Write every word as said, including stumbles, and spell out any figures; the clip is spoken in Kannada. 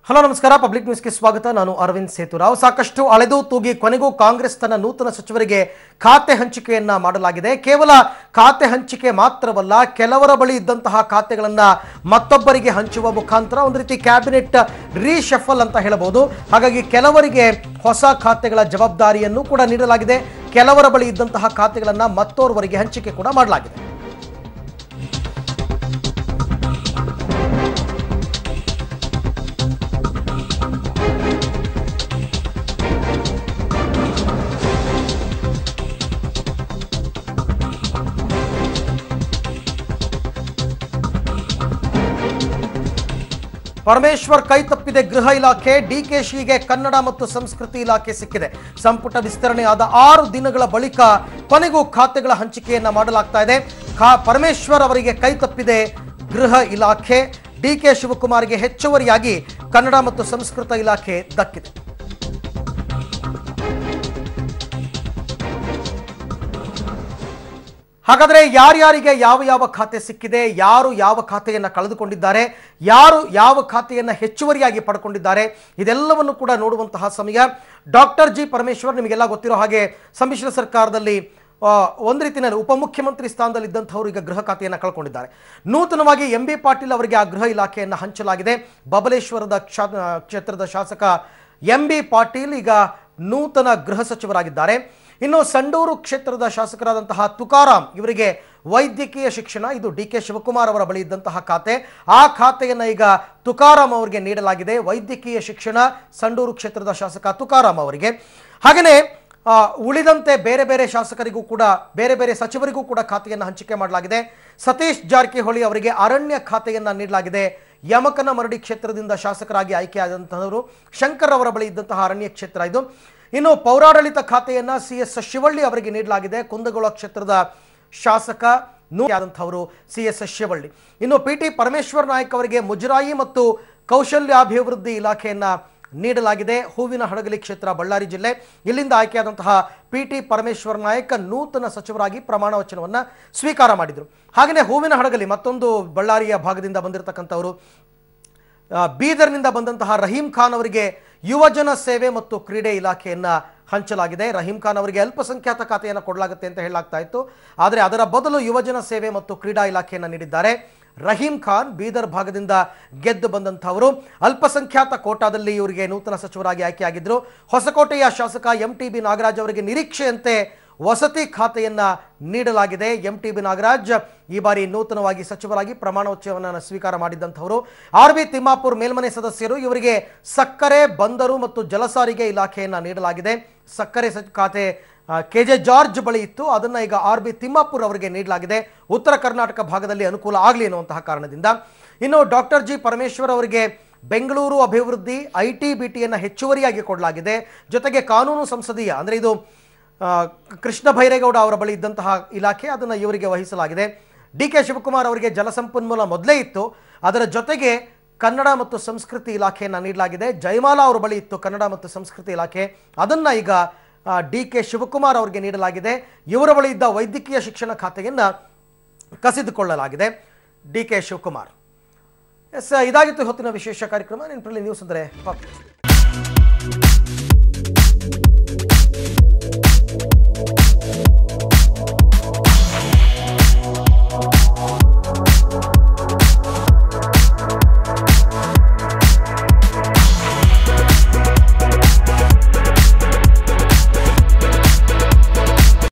ಹಲೋ ನಮಸ್ಕಾರ, ಪಬ್ಲಿಕ್ ನ್ಯೂಸ್ಗೆ ಸ್ವಾಗತ. ನಾನು ಅರವಿಂದ್ ಸೇತುರಾವ್. ಸಾಕಷ್ಟು ಅಳೆದು ತೂಗಿ ಕೊನೆಗೂ ಕಾಂಗ್ರೆಸ್ ತನ್ನ ನೂತನ ಸಚಿವರಿಗೆ ಖಾತೆ ಹಂಚಿಕೆಯನ್ನ ಮಾಡಲಾಗಿದೆ. ಕೇವಲ ಖಾತೆ ಹಂಚಿಕೆ ಮಾತ್ರವಲ್ಲ, ಕೆಲವರ ಬಳಿ ಇದ್ದಂತಹ ಖಾತೆಗಳನ್ನು ಮತ್ತೊಬ್ಬರಿಗೆ ಹಂಚುವ ಮುಖಾಂತರ ಒಂದು ರೀತಿ ಕ್ಯಾಬಿನೆಟ್ ರೀಶಫಲ್ ಅಂತ ಹೇಳಬಹುದು. ಹಾಗಾಗಿ ಕೆಲವರಿಗೆ ಹೊಸ ಖಾತೆಗಳ ಜವಾಬ್ದಾರಿಯನ್ನು ಕೂಡ ನೀಡಲಾಗಿದೆ. ಕೆಲವರ ಬಳಿ ಇದ್ದಂತಹ ಖಾತೆಗಳನ್ನು ಮತ್ತೋರ್ವರಿಗೆ ಹಂಚಿಕೆ ಕೂಡ ಮಾಡಲಾಗಿದೆ. ಪರಮೇಶ್ವರ್ ಕೈ ತಪ್ಪಿದೆ ಗೃಹ ಇಲಾಖೆ. ಡಿಕೆಶಿಗೆ ಕನ್ನಡ ಮತ್ತು ಸಂಸ್ಕೃತಿ ಇಲಾಖೆ ಸಿಕ್ಕಿದೆ. ಸಂಪುಟ ವಿಸ್ತರಣೆಯಾದ ಆರು ದಿನಗಳ ಬಳಿಕ ಕೊನೆಗೂ ಖಾತೆಗಳ ಹಂಚಿಕೆಯನ್ನ ಮಾಡಲಾಗ್ತಾ ಇದೆ. ಪರಮೇಶ್ವರ್ ಅವರಿಗೆ ಕೈ ತಪ್ಪಿದೆ ಗೃಹ ಇಲಾಖೆ. ಡಿಕೆ ಶಿವಕುಮಾರ್ಗೆ ಹೆಚ್ಚುವರಿಯಾಗಿ ಕನ್ನಡ ಮತ್ತು ಸಂಸ್ಕೃತ ಇಲಾಖೆ ದಕ್ಕಿದೆ. ಹಾಗಾದರೆ ಯಾರ್ಯಾರಿಗೆ ಯಾವ ಯಾವ ಖಾತೆ ಸಿಕ್ಕಿದೆ, ಯಾರು ಯಾವ ಖಾತೆಯನ್ನು ಕಳೆದುಕೊಂಡಿದ್ದಾರೆ, ಯಾರು ಯಾವ ಖಾತೆಯನ್ನು ಹೆಚ್ಚುವರಿಯಾಗಿ ಪಡ್ಕೊಂಡಿದ್ದಾರೆ, ಇದೆಲ್ಲವನ್ನು ಕೂಡ ನೋಡುವಂತಹ ಸಮಯ. ಡಾಕ್ಟರ್ ಜಿ ಪರಮೇಶ್ವರ್ ನಿಮಗೆಲ್ಲ ಗೊತ್ತಿರೋ ಹಾಗೆ ಸಮ್ಮಿಶ್ರ ಸರ್ಕಾರದಲ್ಲಿ ಒಂದು ರೀತಿಯಲ್ಲಿ ಉಪಮುಖ್ಯಮಂತ್ರಿ ಸ್ಥಾನದಲ್ಲಿ ಇದ್ದಂಥವರು ಈಗ ಗೃಹ ಖಾತೆಯನ್ನು ಕಳ್ಕೊಂಡಿದ್ದಾರೆ. ನೂತನವಾಗಿ ಎಂ ಬಿ ಪಾಟೀಲ್ ಅವರಿಗೆ ಆ ಗೃಹ ಇಲಾಖೆಯನ್ನು ಹಂಚಲಾಗಿದೆ. ಬಬಲೇಶ್ವರದ ಕ್ಷೇತ್ರದ ಶಾಸಕ ಎಂ ಬಿ ಪಾಟೀಲ್ ಈಗ ನೂತನ ಗೃಹ ಸಚಿವರಾಗಿದ್ದಾರೆ. ಇನ್ನು ಸಂಡೂರು ಕ್ಷೇತ್ರದ ಶಾಸಕರಾದಂತಹ ತುಕಾರಾಮ್ ಇವರಿಗೆ ವೈದ್ಯಕೀಯ ಶಿಕ್ಷಣ, ಇದು ಡಿ ಕೆ ಶಿವಕುಮಾರ್ ಅವರ ಬಳಿ ಇದ್ದಂತಹ ಖಾತೆ. ಆ ಖಾತೆಯನ್ನು ಈಗ ತುಕಾರಾಮ್ ಅವರಿಗೆ ನೀಡಲಾಗಿದೆ. ವೈದ್ಯಕೀಯ ಶಿಕ್ಷಣ ಸಂಡೂರು ಕ್ಷೇತ್ರದ ಶಾಸಕ ತುಕಾರಾಮ್ ಅವರಿಗೆ. ಹಾಗೆಯೇ ಉಳಿದಂತೆ ಬೇರೆ ಬೇರೆ ಶಾಸಕರಿಗೂ ಕೂಡ ಬೇರೆ ಬೇರೆ ಸಚಿವರಿಗೂ ಕೂಡ ಖಾತೆಯನ್ನು ಹಂಚಿಕೆ ಮಾಡಲಾಗಿದೆ. ಸತೀಶ್ ಜಾರಕಿಹೊಳಿ ಅವರಿಗೆ ಅರಣ್ಯ ಖಾತೆಯನ್ನು ನೀಡಲಾಗಿದೆ. ಯಮಕನಮರಡಿ ಕ್ಷೇತ್ರದಿಂದ ಶಾಸಕರಾಗಿ ಆಯ್ಕೆಯಾದಂತಹವರು ಶಂಕರ್ ಅವರ ಬಳಿ ಇದ್ದಂತಹ ಅರಣ್ಯ ಕ್ಷೇತ್ರ ಇದು. ಇನ್ನು ಪೌರಾಡಳಿತ ಖಾತೆಯನ್ನ ಸಿ ಎಸ್ ಶಿವಳ್ಳಿ ಅವರಿಗೆ ನೀಡಲಾಗಿದೆ. ಕುಂದಗೋಳ ಕ್ಷೇತ್ರದ ಶಾಸಕ ಆದಂಥವರು ಸಿ ಎಸ್ ಶಿವಳ್ಳಿ. ಇನ್ನು ಪಿ ಟಿ ಪರಮೇಶ್ವರ್ ನಾಯಕ್ ಅವರಿಗೆ ಮುಜರಾಯಿ ಮತ್ತು ಕೌಶಲ್ಯಾಭಿವೃದ್ಧಿ ಇಲಾಖೆಯನ್ನ ನೀಡಲಾಗಿದೆ. ಹೂವಿನ ಹಡಗಲಿ ಕ್ಷೇತ್ರ ಬಳ್ಳಾರಿ ಜಿಲ್ಲೆ, ಇಲ್ಲಿಂದ ಆಯ್ಕೆಯಾದಂತಹ ಪಿ ಟಿ ಪರಮೇಶ್ವರ್ ನಾಯಕ್ ನೂತನ ಸಚಿವರಾಗಿ ಪ್ರಮಾಣ ವಚನವನ್ನು ಸ್ವೀಕಾರ ಮಾಡಿದರು. ಹಾಗೆಯೇ ಹೂವಿನ ಹಡಗಲಿ ಮತ್ತೊಂದು ಬಳ್ಳಾರಿಯ ಭಾಗದಿಂದ ಬಂದಿರತಕ್ಕಂಥವರು. ಬೀದರ್ನಿಂದ ಬಂದಂತಹ ರಹೀಂ ಖಾನ್ ಅವರಿಗೆ ಯುವಜನ ಸೇವೆ ಮತ್ತು ಕ್ರೀಡೆ ಇಲಾಖೆಯನ್ನು ಹಂಚಲಾಗಿದೆ. ರಹೀಂ ಖಾನ್ ಅವರಿಗೆ ಅಲ್ಪಸಂಖ್ಯಾತ ಖಾತೆಯನ್ನು ಕೊಡಲಾಗುತ್ತೆ ಅಂತ ಹೇಳಲಾಗ್ತಾ ಇತ್ತು. ಆದರೆ ಅದರ ಬದಲು ಯುವಜನ ಸೇವೆ ಮತ್ತು ಕ್ರೀಡಾ ಇಲಾಖೆಯನ್ನು ನೀಡಿದ್ದಾರೆ. ರಹೀಂ ಖಾನ್ ಬೀದರ್ ಭಾಗದಿಂದ ಗೆದ್ದು ಬಂದಂಥವರು. ಅಲ್ಪಸಂಖ್ಯಾತ ಕೋಟಾದಲ್ಲಿ ಇವರಿಗೆ ನೂತನ ಸಚಿವರಾಗಿ ಆಯ್ಕೆಯಾಗಿದ್ದರು. ಹೊಸಕೋಟೆಯ ಶಾಸಕ ಎಂ ಟಿ ಬಿ ನಾಗರಾಜ್ ಅವರಿಗೆ ನಿರೀಕ್ಷೆಯಂತೆ ವಸತಿ ಖಾತೆಯನ್ನ ನೀಡಲಾಗಿದೆ. ಎಂ ಟಿ ಬಿ ನಾಗರಾಜ್ ಈ ಬಾರಿ ನೂತನವಾಗಿ ಸಚಿವರಾಗಿ ಪ್ರಮಾಣ ವಚನವನ್ನು ಸ್ವೀಕಾರ ಮಾಡಿದಂಥವರು. ಆರ್ ಬಿ ತಿಮ್ಮಾಪುರ್ ಮೇಲ್ಮನೆ ಸದಸ್ಯರು, ಇವರಿಗೆ ಸಕ್ಕರೆ, ಬಂದರು ಮತ್ತು ಜಲಸಾರಿಗೆ ಇಲಾಖೆಯನ್ನು ನೀಡಲಾಗಿದೆ. ಸಕ್ಕರೆ ಖಾತೆ ಕೆ ಜೆ ಜಾರ್ಜ್ ಬಳಿ ಇತ್ತು, ಅದನ್ನು ಈಗ ಆರ್ ಬಿ ತಿಮ್ಮಾಪುರ್ ಅವರಿಗೆ ನೀಡಲಾಗಿದೆ. ಉತ್ತರ ಕರ್ನಾಟಕ ಭಾಗದಲ್ಲಿ ಅನುಕೂಲ ಆಗಲಿ ಅನ್ನುವಂತಹ ಕಾರಣದಿಂದ. ಇನ್ನು ಡಾಕ್ಟರ್ ಜಿ ಪರಮೇಶ್ವರ್ ಅವರಿಗೆ ಬೆಂಗಳೂರು ಅಭಿವೃದ್ಧಿ, ಐ ಟಿ ಬಿ ಟಿಯನ್ನು ಹೆಚ್ಚುವರಿಯಾಗಿ ಕೊಡಲಾಗಿದೆ. ಜೊತೆಗೆ ಕಾನೂನು ಸಂಸದೀಯ ಅಂದರೆ ಇದು ಕೃಷ್ಣ ಭೈರೇಗೌಡ ಅವರ ಬಳಿ ಇದ್ದಂತಹ ಇಲಾಖೆ, ಅದನ್ನು ಇವರಿಗೆ ವಹಿಸಲಾಗಿದೆ. ಡಿ ಕೆ ಶಿವಕುಮಾರ್ ಅವರಿಗೆ ಜಲಸಂಪನ್ಮೂಲ ಮೊದಲೇ ಇತ್ತು, ಅದರ ಜೊತೆಗೆ ಕನ್ನಡ ಮತ್ತು ಸಂಸ್ಕೃತಿ ಇಲಾಖೆಯನ್ನು ನೀಡಲಾಗಿದೆ. ಜಯಮಾಲಾ ಅವರ ಬಳಿ ಇತ್ತು ಕನ್ನಡ ಮತ್ತು ಸಂಸ್ಕೃತಿ ಇಲಾಖೆ, ಅದನ್ನು ಈಗ ಡಿ ಕೆ ಶಿವಕುಮಾರ್ ಅವರಿಗೆ ನೀಡಲಾಗಿದೆ. ಇವರ ಬಳಿ ಇದ್ದ ವೈದ್ಯಕೀಯ ಶಿಕ್ಷಣ ಖಾತೆಯನ್ನು ಕಸಿದುಕೊಳ್ಳಲಾಗಿದೆ ಡಿ ಕೆ ಶಿವಕುಮಾರ್. ಎಸ್, ಇದಾಗಿತ್ತು ಹೊತ್ತಿನ ವಿಶೇಷ ಕಾರ್ಯಕ್ರಮ. ನೆನಪಲ್ಲಿ ನ್ಯೂಸ್ ಅಂದರೆ